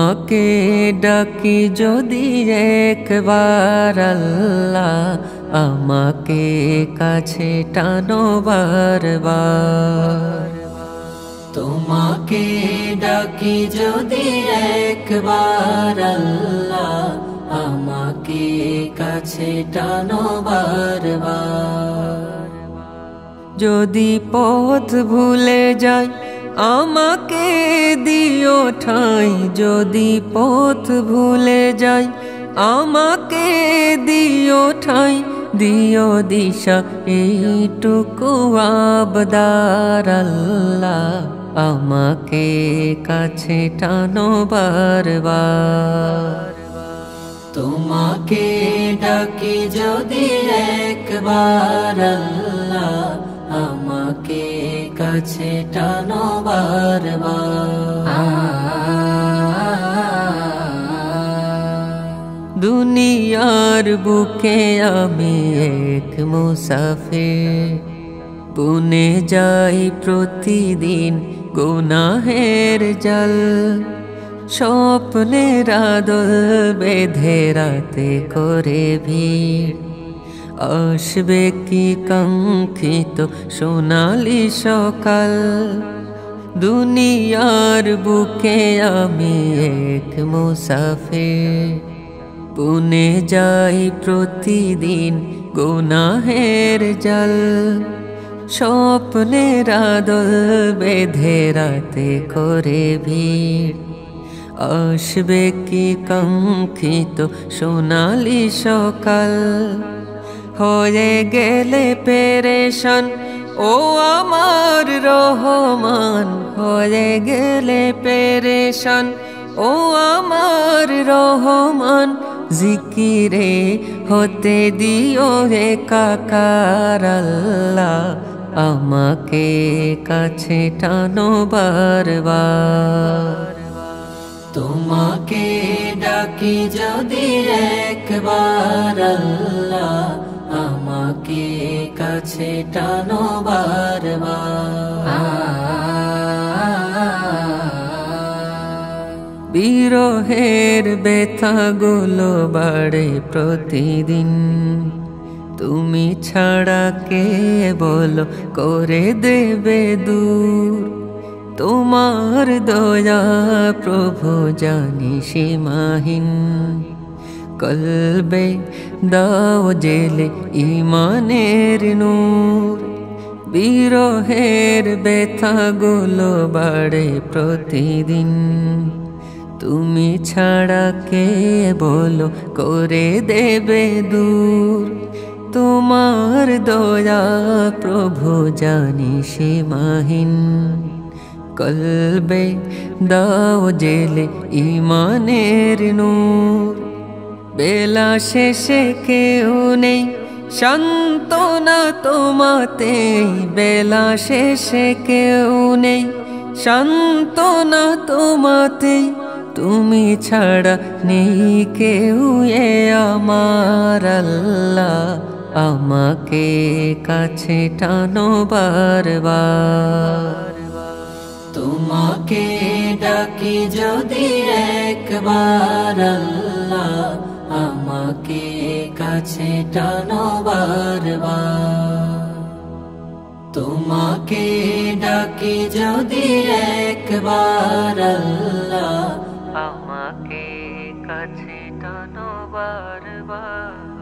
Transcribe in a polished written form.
তোমাকে ডাকি যদি একবার আল্লাহ, আমাকে কাছে টানো বারবার। তোমাকে ডাকি যদি একবার আল্লাহ, আমাকে কাছে টানো বারবার। যদি পথ ভুলে যাই আমাকে দিও ঠাঁই, যদি পথ ভুলে যাই আমাকে দিও ঠাঁই, দিও দিশা এইটুকু আবদার আল্লাহ, আমাকে কাছে টানো বারবার। তোমাকে ডাকি যদি একবার আল্লাহ, আমাকে কাছে টানো বারবার। দুনিয়ার বুকে আমি এক মুসাফির, বুনে যাই প্রতিদিন গুনাহের জাল। স্বপ্নের আদল বেঁধে রাতে করে ভিড়, আসবে কি কাঙ্ক্ষিত সোনালি সকাল। দুনিয়ার বুকে আমি এক মুসাফির, বুনে যাই প্রতিদিন গুনাহের জাল। স্বপ্নের আদল বেঁধে রাতে করে ভিড়, আসবে কি কাঙ্ক্ষিত সোনালি সকাল। হয়ে গেলে পেরেশান ও আমার রহমান, হয়ে গেলে পেরেশান ও আমার রহমান। জিকিরে হতে দিও একাকার আল্লাহ, আমাকে কাছে টানো বারবার। তোমাকে ডাকি যদি একবার আল্লাহ, আমাকে কাছে টানো বারবার। বিরহের ব্যথাগুলো বাড়ে প্রতিদিন, তুমি ছাড়া কে বলো করে দেবে দূর। তোমার দয়া প্রভু জানি সীমাহীন, কলবে দাও জেলে ইমানের নূর। বিরহের ব্যথাগুলো বাড়ে প্রতিদিন, তুমি ছাড়া কে বলো করে দেবে দূর। তোমার দয়া প্রভু জানি সীমাহীন, কলবে দাও জেলে ইমানের নূর। বেলা শেষে কেউ নেই সান্ত্বনা তোমাতে, বেলা শেষে কেউ নেই সান্ত্বনা তোমাতে। তুমি ছাড়া নেই কেউ এ আমার আল্লাহ, আমাকে কাছে টানো বারবার। তোমাকে ডাকি যদি একবার আল্লাহ, আমাকে কাছে টানো বারবার। তোমাকে ডাকি যদি একবার আল্লাহ, আমাকে কাছে টানো বারবার।